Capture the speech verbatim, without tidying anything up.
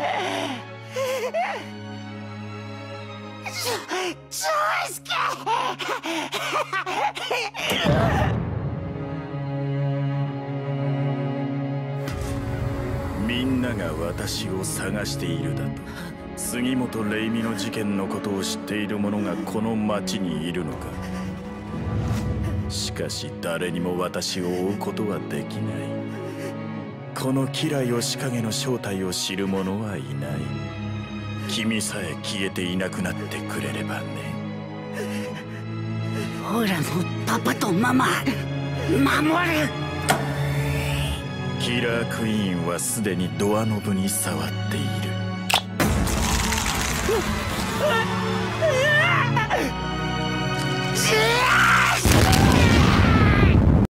長介。 みんなが私を探しているだと。杉本玲美の事件のことを知っている者がこの町にいるのか。しかし誰にも私を追うことはできない。この吉来義景の正体を知る者はいない。君さえ消えていなくなってくれればね。 オラのパパとママ守る。 キラークイーンはすでにドアノブに触っている。 うわっ